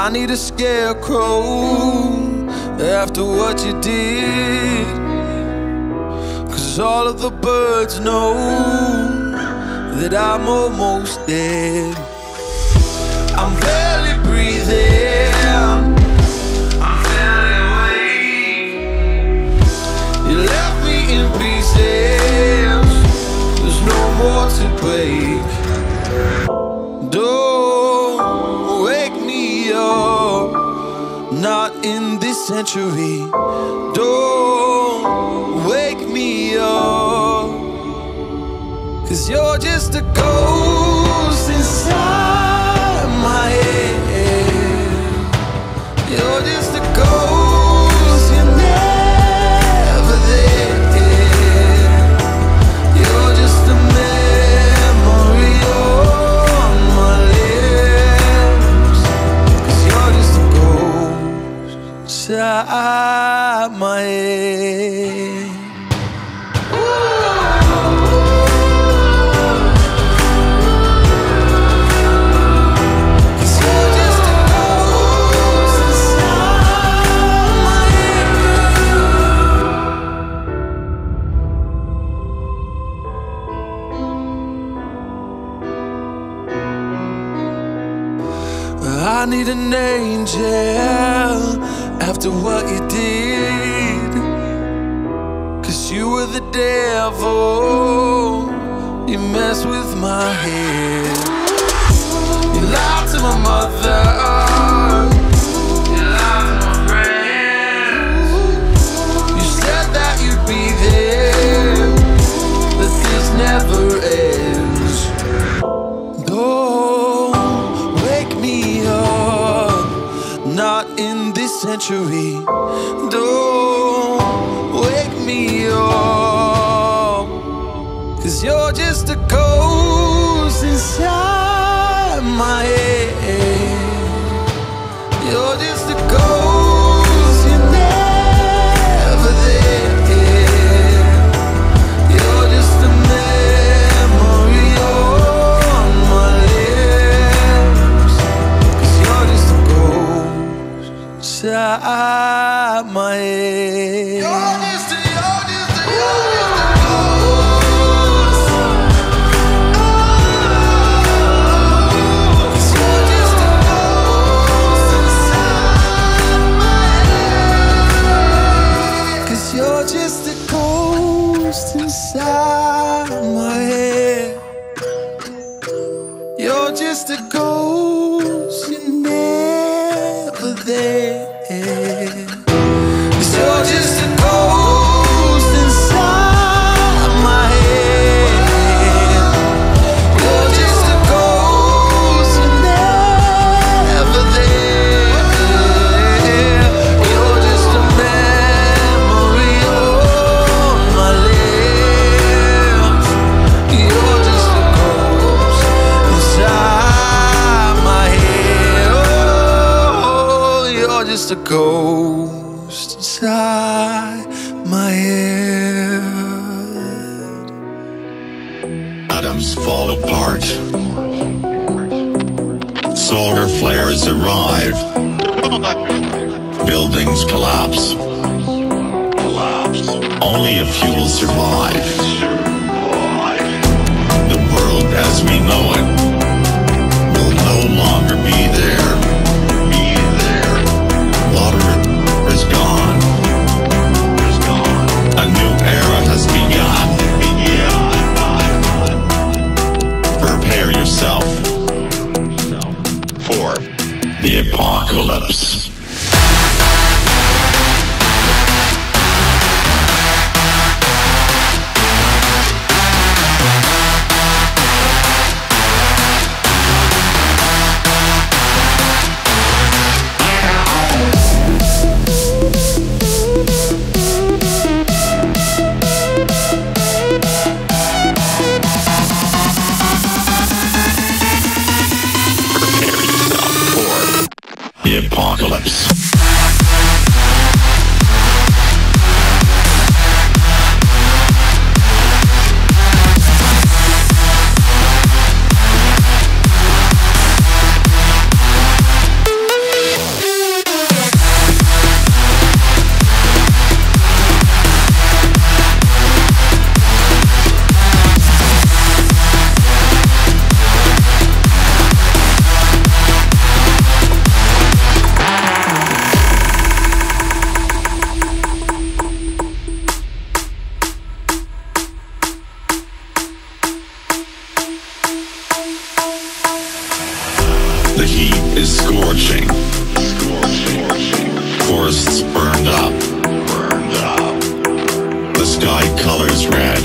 I need a scarecrow after what you did, 'cause all of the birds know that I'm almost dead. I'm barely breathing, I'm barely awake. You left me in pieces, there's no more to break. Don't wake me up, not in this century. Don't wake me up, 'cause you're just a ghost inside my head. You're just a ghost, you're never there. You're just a memory on my lips, 'cause you're just a ghost inside my head. I need an angel after what you did, 'cause you were the devil, you messed with my head. You lied to my mother, you lied to my friends. You said that you'd be there, but this never ends. Not in this century. Don't wake me up, 'cause you're just a ghost inside my head. You're just a ghost, you're never there. You're just a memory on my lips, 'cause you're just a ghost inside my head. You're just a ghost. You're just a ghost inside my head. 'Cause you're just a ghost inside my head. You're just a ghost, you're never there. 'Cause you're just a ghost inside my head. You're just a ghost, you're never there. You're just a memory on my lips. You're just a ghost inside my head. Oh, you're just a ghost inside my head. Atoms fall apart, solar flares arrive, buildings collapse, only a few will survive. The world as we know it will no longer be there. Water is gone. A new era has begun. Prepare yourself for the apocalypse. scorching. Forests burned up. The sky colors red.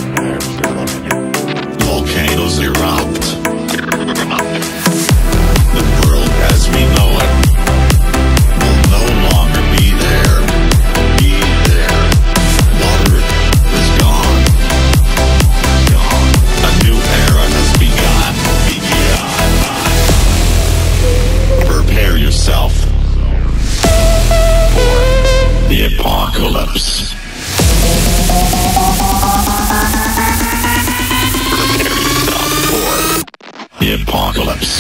Volcanoes erupt. The world as we know it will no longer be there. Water is gone. A new era has begun. Prepare yourself for the apocalypse. Prepare yourself for the apocalypse.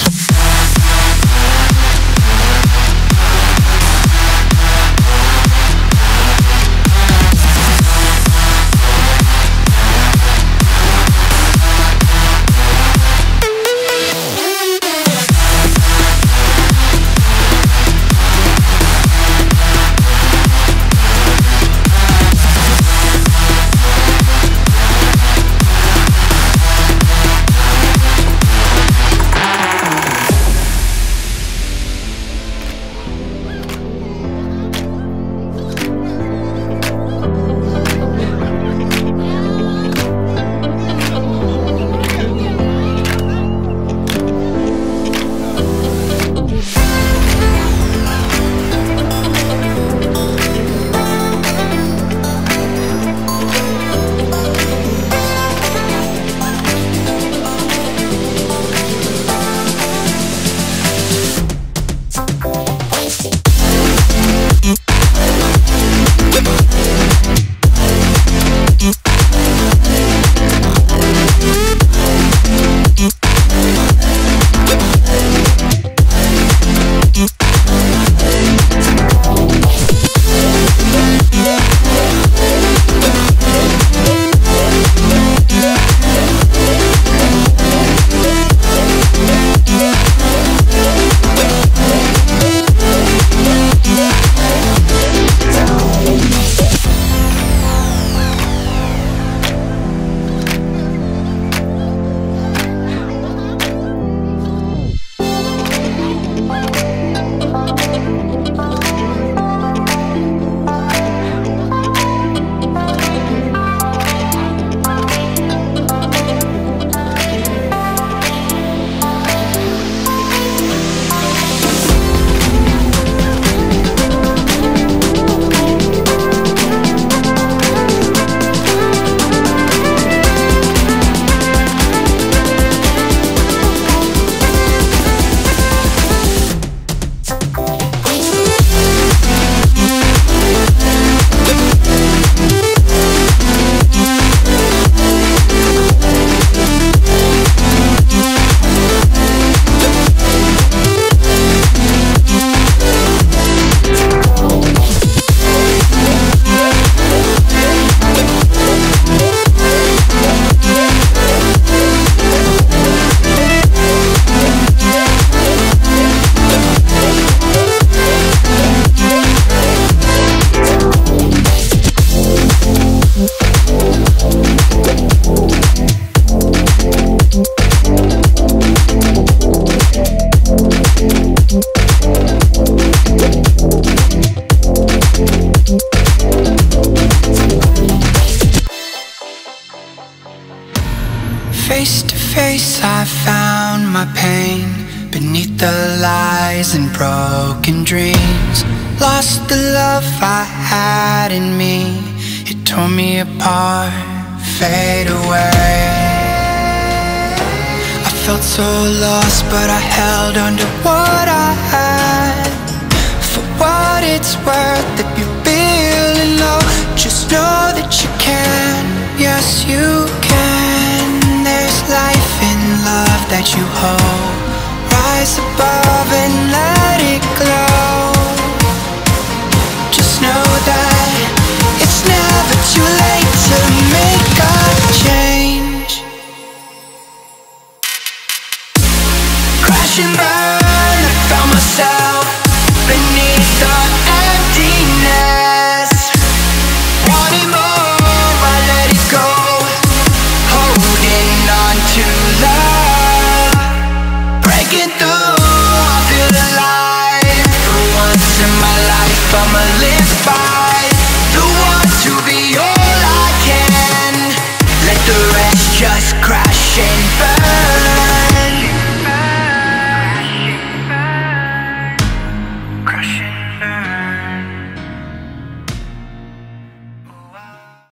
Face to face I found my pain beneath the lies and broken dreams. Lost the love I had in me, it tore me apart, fade away. I felt so lost but I held on to what I had. For what it's worth, if you're feeling low, just know that you can, yes you can. There's life in love that you hold. Rise above and let it glow. Just know that it's never too late.